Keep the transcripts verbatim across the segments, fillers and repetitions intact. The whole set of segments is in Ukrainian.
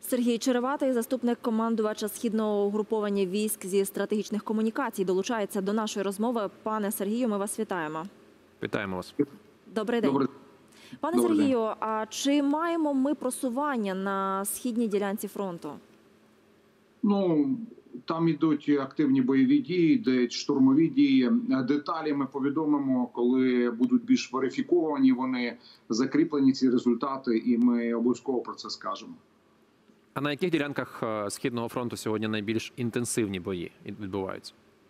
Сергій Череватий, заступник командувача Східного угруповання військ зі стратегічних комунікацій, долучається до нашої розмови. Пане Сергію, ми вас вітаємо. Вітаємо вас. Добрий день. Добрий. Пане Добрий Сергію, день. а чи маємо ми просування на східній ділянці фронту? Ну, там ідуть активні бойові дії, йдуть штурмові дії. Деталі ми повідомимо, коли будуть більш верифіковані, вони закріплені, ці результати, і ми обов'язково про це скажемо. А на яких ділянках Східного фронту сьогодні найбільш інтенсивні бої відбуваються?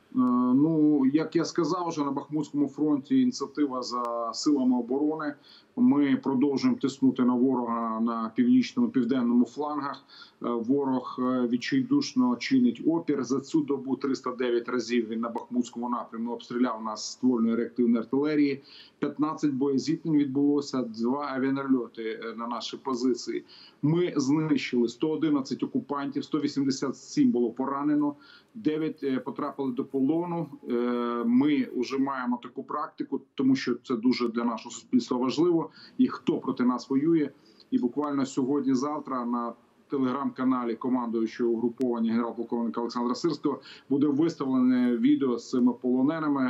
Ну, як я сказав, вже на Бахмутському фронті ініціатива за силами оборони. Ми продовжуємо тиснути на ворога на північному, південному флангах. Ворог відчайдушно чинить опір. За цю добу триста дев'ять разів він на Бахмутському напрямку обстріляв нас ствольної реактивної артилерії. п'ятнадцять боєзіткнень відбулося, два авіанальоти на наші позиції. Ми знищили сто одинадцять окупантів, сто вісімдесят сім було поранено, дев'ять потрапили до полону. Ми вже маємо таку практику, тому що це дуже для нашого суспільства важливо. І хто проти нас воює. І буквально сьогодні-завтра на телеграм-каналі командуючого угруповання генерал-полковника Олександра Сирського буде виставлене відео з цими полоненими.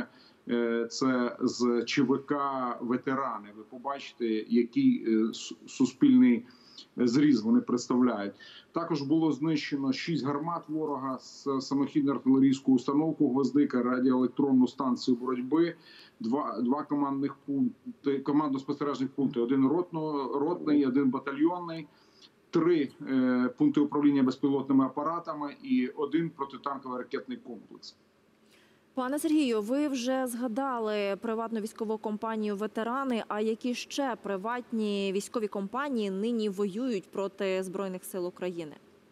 Це з ЧВК «Ветерани». Ви побачите, який суспільний зріз вони представляють. Також було знищено шість гармат ворога, самохідну артилерійську установку «Гвоздика», радіоелектронну станцію боротьби, два, два командних пункти, командно-спостережних пункти, один ротно, ротний, один батальйонний, три е, пункти управління безпілотними апаратами і один протитанковий ракетний комплекс. Пане Сергію, ви вже згадали приватну військову компанію «Ветерани». А які ще приватні військові компанії нині воюють проти Збройних сил України?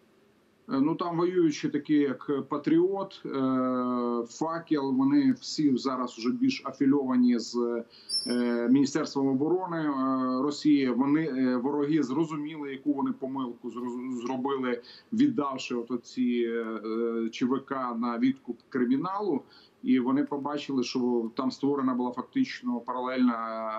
Ну, там воюючі такі, як «Патріот», «Факел», вони всі зараз вже більш афільовані з Міністерством оборони Росії. Вони, вороги, зрозуміли, яку вони помилку зробили, віддавши от ці ЧВК на відкуп криміналу. І вони побачили, що там створена була фактично паралельна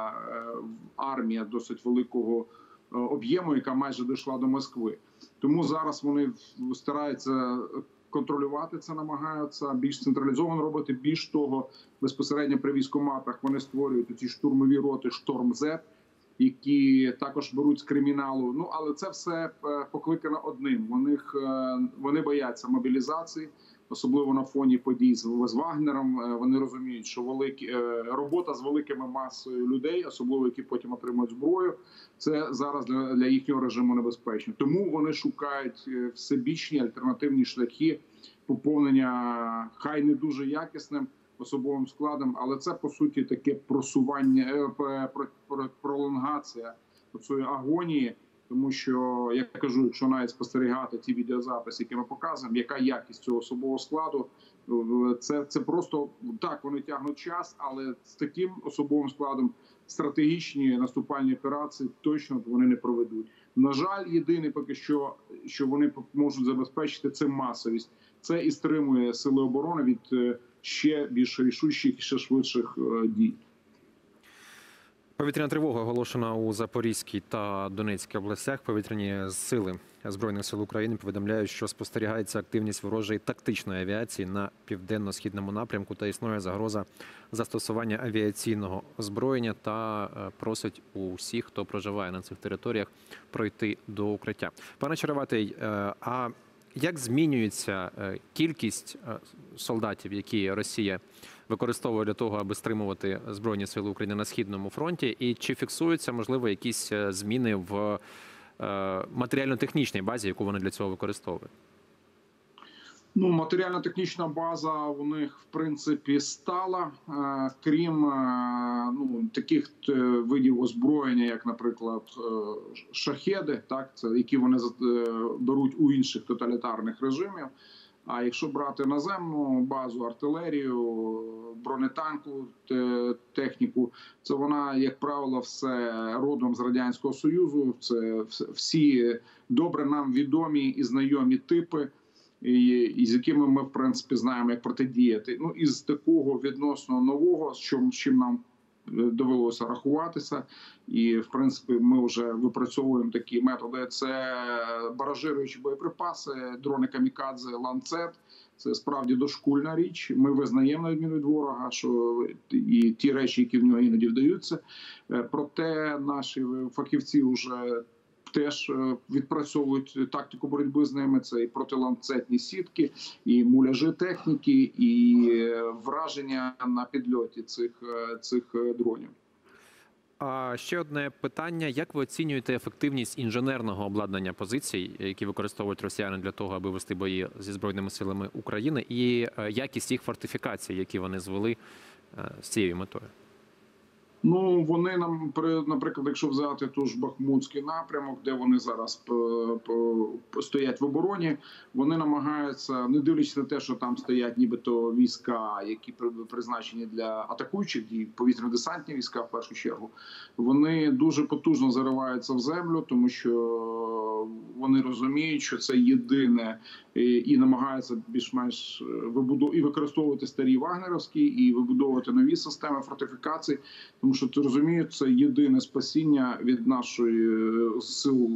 армія досить великого об'єму, яка майже дійшла до Москви. Тому зараз вони стараються контролювати це, намагаються більш централізовано робити. Більш того, безпосередньо при військкоматах вони створюють ці штурмові роти «Шторм-Зет», які також беруть з криміналу. Ну, але це все покликано одним. Вони, вони бояться мобілізації, особливо на фоні подій з Вагнером. Вони розуміють, що великі, робота з великими масою людей, особливо які потім отримують зброю, це зараз для, для їхнього режиму небезпечно. Тому вони шукають всебічні альтернативні шляхи поповнення, хай не дуже якісним особовим складом, але це, по суті, таке просування, пролонгація цієї агонії. Тому що, я кажу, якщо навіть спостерігати ті відеозаписи, які ми показуємо, яка якість цього особового складу, це, це просто, так, вони тягнуть час, але з таким особовим складом стратегічні наступальні операції точно вони не проведуть. На жаль, єдине поки що, що вони можуть забезпечити, це масовість. Це і стримує сили оборони від ще більш рішучих і ще швидших дій. Повітряна тривога оголошена у Запорізькій та Донецькій областях. Повітряні сили Збройних сил України повідомляють, що спостерігається активність ворожої тактичної авіації на південно-східному напрямку та існує загроза застосування авіаційного озброєння та просить усіх, хто проживає на цих територіях, пройти до укриття. Пане Череватий, а як змінюється кількість солдатів, які Росія використовує для того, аби стримувати Збройні сили України на Східному фронті? І чи фіксуються, можливо, якісь зміни в матеріально-технічній базі, яку вони для цього використовують? Ну, матеріально-технічна база у них, в принципі, стала, крім ну, таких видів озброєння, як, наприклад, шахеди, так, це, які вони беруть у інших тоталітарних режимів. А якщо брати наземну базу, артилерію, бронетанку, техніку, це вона, як правило, все родом з Радянського Союзу. Це всі добре нам відомі і знайомі типи, і з якими ми, в принципі, знаємо, як протидіяти. Ну, із такого відносно нового, з чим, з чим нам довелося рахуватися. І, в принципі, ми вже випрацьовуємо такі методи. Це баражируючі боєприпаси, дрони камікадзе, ланцет. Це справді дошкульна річ. Ми визнаємо, на відміну від ворога, що і ті речі, які в нього іноді вдаються. Проте наші фахівці вже теж відпрацьовують тактику боротьби з ними. Це і протиланцетні сітки, і муляжі техніки, і враження на підльоті цих, цих дронів. А ще одне питання: як ви оцінюєте ефективність інженерного обладнання позицій, які використовують росіяни для того, аби вести бої зі збройними силами України, і якість їх фортифікацій, які вони звели з цією метою? Ну, вони нам, наприклад, якщо взяти ту ж Бахмутський напрямок, де вони зараз стоять в обороні, вони намагаються, не дивлячись на те, що там стоять нібито війська, які призначені для атакуючих дій, повітряно-десантні війська в першу чергу, вони дуже потужно зариваються в землю, тому що вони розуміють, що це єдине, і намагаються більш-менш вибудовувати і використовувати старі вагнерівські, і вибудовувати нові системи фортифікацій, тому що ти розумієш, це єдине спасіння від нашої сил,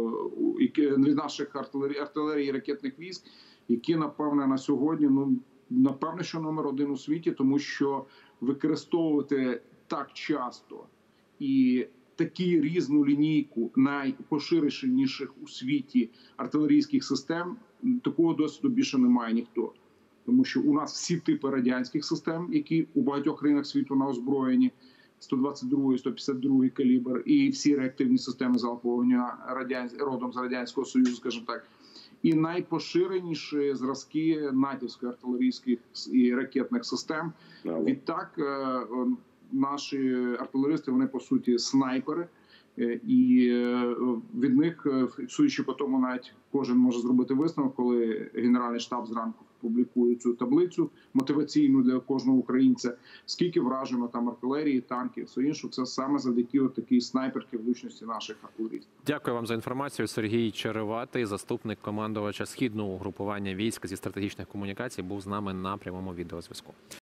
від наших артилерії, артилерії і ракетних військ, які, напевне, на сьогодні, ну, напевне, що номер один у світі, тому що використовувати так часто і такі різну лінійку найпоширеніших у світі артилерійських систем, такого досвіду більше немає ніхто. Тому що у нас всі типи радянських систем, які у багатьох країнах світу на озброєнні, сто двадцять другий, сто п'ятдесят другий калібр, і всі реактивні системи залпового вогню родом з Радянського Союзу, скажімо так. І найпоширеніші зразки натівських артилерійських і ракетних систем. Відтак, наші артилеристи, вони, по суті, снайпери. І від них, судячи по тому, навіть кожен може зробити висновок, коли Генеральний штаб зранку публікує цю таблицю мотиваційну для кожного українця, скільки вражено там артилерії, танків, все інше, це саме завдяки от такій снайперській влучності наших артилерістів. Дякую вам за інформацію. Сергій Череватий, заступник командувача Східного угрупування військ зі стратегічних комунікацій, був з нами на прямому відеозв'язку.